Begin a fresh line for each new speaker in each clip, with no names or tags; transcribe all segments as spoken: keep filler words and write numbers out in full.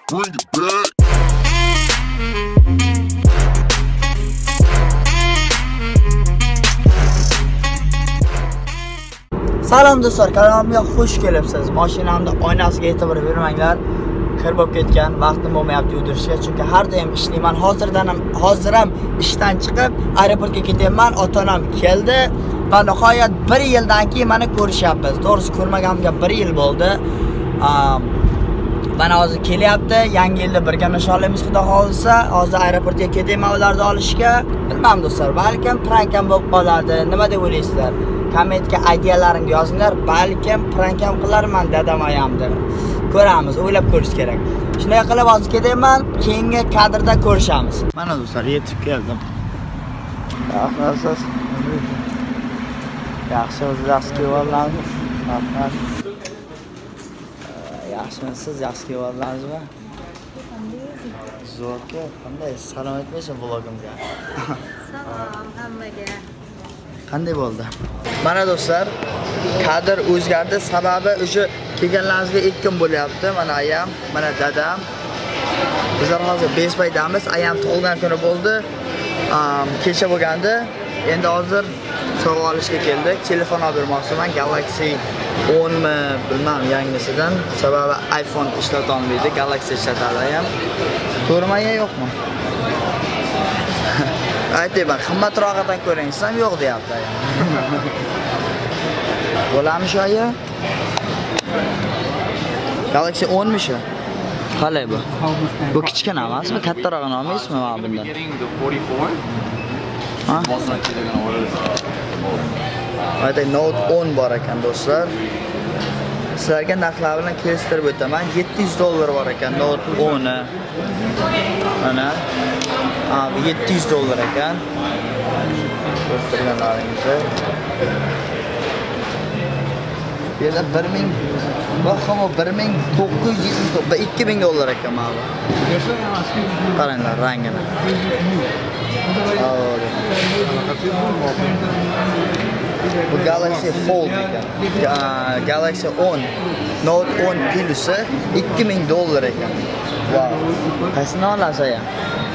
Bring it back.
Salom do'stlar, kanalimga xush kelibsiz. Mashinamda oynasiga e'tibor bermanglar. Kir bo'lib ketgan, vaqtim bo'lmayapti yudirishga, chunki har doim ishlayman. Hozirdan ham hozir ham ishdan chiqib aeroportga ketyapman. Ota-onam keldi va nihoyat bir yildan keyin meni ko'rishyapmiz. To'g'risi ko'rmaganimga bir yil bo'ldi. Mana hozir kelyapti. Yangi yilda birga nishonlaymiz, xudo xolisa. Hozir aeroportga ketyapman ularni olishga. Bilmadim do'stlar, balkim prank ham bo'lib qoladi. Nima deb o'ylaysizlar? Kommentga ideyalaringni yozinglar, balkim prank ham qilarman dadam ayamdir. Ko'ramiz, o'ylab ko'rish kerak. Shunday qilib hozir ketyapman, keyingi kadrda ko'rishamiz. Mana do'stlar, yetib keldim. Yaxshisiz. Yaxshi o'zingiz kelganlarsiz. Rahmat. Yaxshimisiz? Yaxshi kelganlarsizmi? Zo'rki, qanday salom aytmaysiz vlogimga?
Salom hammaga.
Qanday bo'ldi? Mana do'stlar, kadr o'zgardi. Sababi o'sha kelganlaringizga ikki kun bo'lyapti. Mana ayam, mana dadam. Bizlar hozir besh paydamiz. Ayam tug'ilgan kuni bo'ldi. Kecha bo'lgandi. Endi hozir sovg'a olishga keldik. Telefon olib bermoqchiman. Galaxy o'n mi, bilmadim, yangisidan. Sababi iPhone ishlata olmaydi. Galaxy ishlatadi ayam. Ko'rmaya yo'qmi? Aytayman, qimmatroqdan ko'ringsam yo'q deyapti ayam. Bo'ladimi shu aya? Galaxy o'n mi shu? Qalay bu? Bu kichkina emasmi? Kattarog'ini olmaysizmi mana bundan? Ha? Aytay, Note o'n bor ekan do'stlar. Sizlarga narxlar bilan kelishtirib o'taman. yetti yuz dollar bor ekan Note o'n. Mana Abi yetti yuz dollar ekan. Ko'rtirganlaringizda. Yana bir ming, bahomi bir ming to'qqiz yuz yetmish, ikki ming dollar ekan mana. Qaranglar rangini. Bu Galaxy Fold ekan. Galaxy o'n, Note o'n Plus ikki ming dollar ekan. Wow. Qaysini olasiz ya?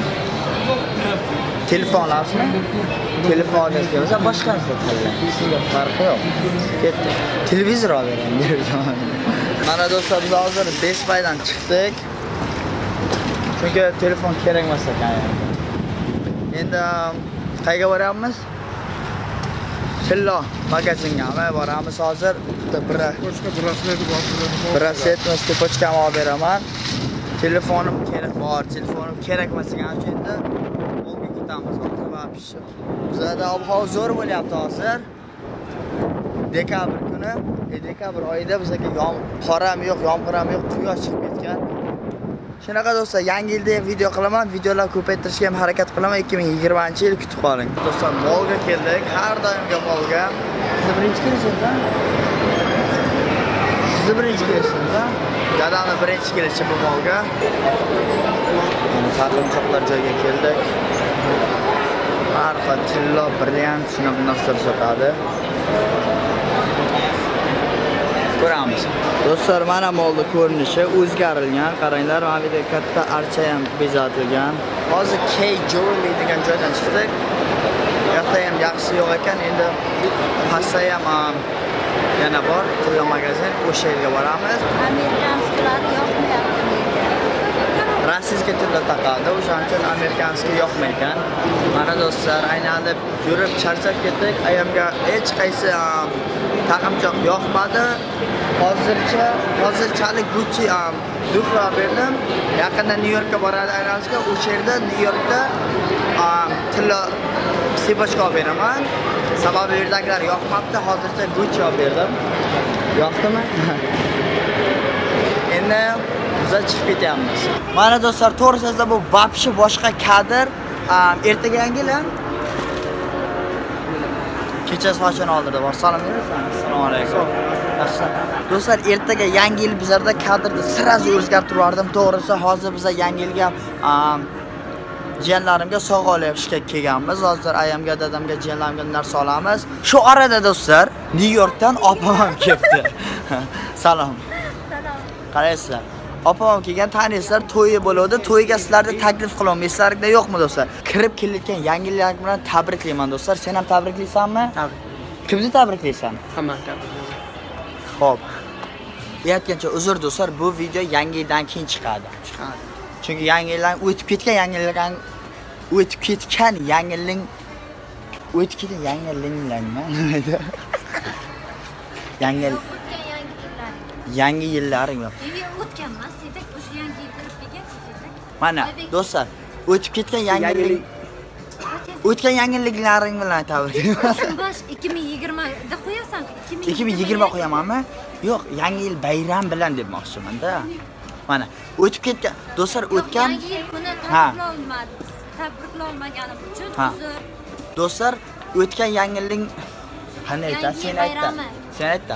Telefon olasizmi? Telefoningiz bo'lsa boshqasini tanlang. Sizga farqi yo'q. Ketdi. Televizor olaveramiz. Mana do'stlar, biz hozir Best Buy'dan chiqdik. Chunki telefon kerak emas ekan. Endi qayerga boryapmiz? Sillo magazinga boramiz hozir. Bir braslet va pochkam olib beraman. Telefonim kerak bor, telefonim kerak emas ekan endi. Olga ketamiz hozir va pishib. Bizda ob-havo zo'r bo'lyapti hozir. Dekabr kuni, dekabr oyida bizga qor ham yo'q, yomg'ir ham yo'q, quyosh chiqib ketgan. Shunaqa do'stlar, yangi yilda ham video qilaman, videolar ko'paytirishga ham harakat qilaman. ikki ming yigirmanchi yil kutib qoling. Do'stlar, molga keldik, har doimga molga. Siz birinchi kelishingiz, ha? Siz birinchi kelishingiz, ha? Dadamni birinchi kelishi bu molga. Taqinchoqlar joyga keldik. Har xil tillo, brilliant, shunaqa narsalar sotadi. Ko'ramiz. Do'stlar, mana molni ko'rinishi o'zgarilgan. Qaranglar, mana bu yerda katta archa ham bezatilgan. Hozir K Jewelry degan joydan chiqdik. Yoqda ham yaxshi yo'q ekan. Endi pastda ham yana bor, tilla magazin, o'sha yerga boramiz.
Amerikanskilar yoqmayapti menga.
Rossiyga tilla taqadi, o'shaning uchun amerikanskiy yoqmaykan. Mana do'stlar, aynan yurib charchab ketdik. Ayamga hech qaysi taqimchoq yoqmadi. Hozircha, hozirchalik Gucci ham duxra berdim. Yaqinda New Yorkka boradi aylanishga. O'sha yerda New Yorkda tilla sipochka olib beraman. Sababi yerdagilar yoqmabdi. Hozircha Gucci olib berdim. Yoqdimi? Endi biz chiqib ketyapmiz. Mana do'stlar, to'g'risida bu vobshe boshqa kadr. Ertaga yangi yil. Kecha sochini oldirdi. Salom berasiz? Assalomu alaykum. Do'stlar, ertaga yangi yil bizlarda kadrni sirazi o'zgartirib yubordim. To'g'risi, hozir biz yangi yilga jiyanlarimga sovg'a olishga kelganmiz. Hozir ayamga, dadamga, jiyanlarimga narsa olamiz. Shu orada do'stlar, New Yorkdan opam kelibdi. Salom.
Salom.
Qaraysizlar. opam kelgan tanistlar to'yi bo'ladi. To'yiga sizlarni taklif qilolmaysizlar-da yo'qmi do'stlar? Kirib kelayotgan yangilik bilan tabriklayman do'stlar. Sen ham tabriklaysanmi?
Tabrik.
Kimni tabriklaysan?
Hammani tabriklayman.
Xo'p. Aytgancha uzr do'stlar, bu video yangi yildan keyin chiqadi.
Chiqadi.
Chunki yangi yildan o'tib ketgan yangilikdan o'tib ketgan yangilik o'tib ketgan yangiliklarmi? Nima Yangi yangi yillaring yo'q.
O'tgan emas, dedik, o'sha yangi yil kirib kelgan.
Mana do'stlar, o'tib ketgan yangilik o'tgan yangiliklaring bilan tabriklayman.
Bosh ikki ming yigirma da qo'yasan.
ikki ming yigirma qo'yamanmi? Yo'q, yangi yil bayram bilan demoqchiman-da. Mana o'tib ketgan do'stlar, o'tgan
yangi yil kuni tabriklolmadim. Tabriklolmaganim uchun uzr.
Do'stlar, o'tgan yangilik qanday aytasiz? Sen aytda. Sen aytda.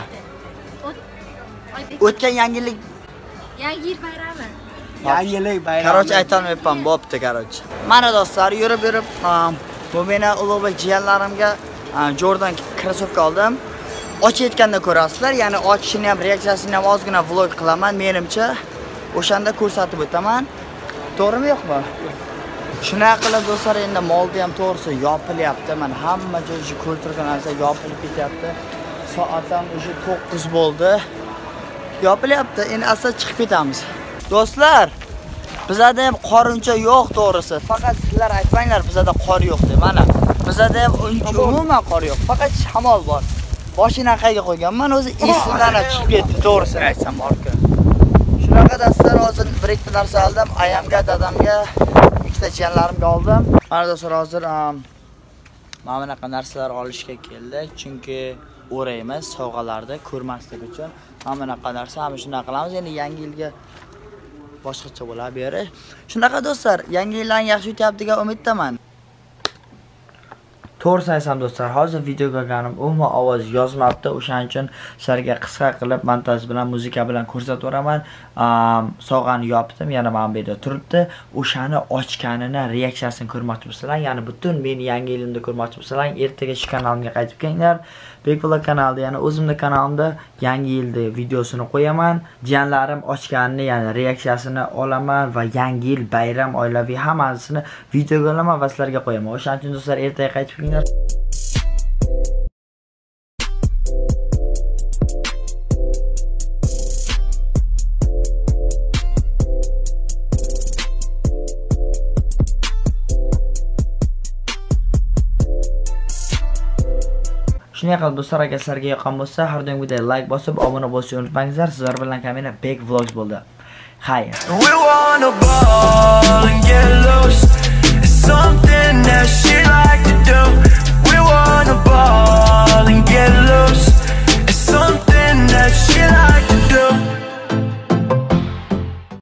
O'tgan yangilik
yangi yil bayrami.
Yangilik bayrami.
Qarochi ayta olmayapman, bo'pti qarochi. Mana do'stlar, yurib-yurib, bu meni ulug'bek jiyanlarimga Jordan krossovka oldim. Ochayotganda ko'rasizlar, ya'ni ochishini ham, reaksiyasini ham ozgina vlog qilaman, menimcha. O'shanda ko'rsatib o'taman. To'g'rimi, yo'qmi? Shunaqa qilib do'stlar, endi molda ham to'g'risi yopilyapti. Mana hamma joyi ko'ltirgan narsa yopilib ketyapti. Soat ham o'sha to'qqiz bo'ldi. Yopilyapti. Endi asal chiqib ketamiz. Do'stlar, bizada ham qor uncha yo'q to'g'risi. Faqat sizlar aytmanglar bizada qor yo'q deb. Mana bizada ham umuman qor yo'q. Faqat shamol bor. Boshini qayga qo'yganman, o'zi esimdan chiqib ketdi, to'g'risini aytsam borku. Shunaqa do'stlar, hozir bir ikki narsa oldim. Ayamga, dadamga, ikkita jiyanlarimga oldim. Mana do'stlar, hozir mana bunaqa narsalar olishga keldik, chunki o'raymiz sovg'alarni ko'rmaslik uchun. Mana bunaqa narsa, ham shunaqa qilamiz. Endi yangi yilga boshqacha bo'ladi bu yeri. Shunaqa do'stlar, yangi yillarni yaxshi o'tyapti degan umiddaman. To'g'ri aytsam do'stlar, hozir video ko'rganim umuman ovoz yozmabdi. O'shaning uchun sizlarga qisqa qilib montaj bilan, muzika bilan ko'rsatib o'raman. Sovg'ani yopdim, yana mana bu yerda turibdi. O'shani ochganini, reaksiyasini ko'rmoqchi bo'lsanglar, ya'ni butun meni yangi yilimda ko'rmoqchi bo'lsanglar, ertaga shu kanalimga qaytib kelinglar. Bekvlog kanalida, ya'ni o'zimning kanalimda yangi yilda videosini qo'yaman. Jiyanlarim ochganini, ya'ni reaksiyasini olaman va yangi yil, bayram, oilaviy hammasini videoga olaman va sizlarga qo'yaman. O'shaning uchun do'stlar, ertaga qaytib kelinglar. Shunday qilib do'stlar, agar sizlarga yoqqan bo'lsa, har doimgidek like bosib, obuna bo'lishni unutmanglar. Sizlar bilan kamina Bek Vlogs bo'ldi. Xayr.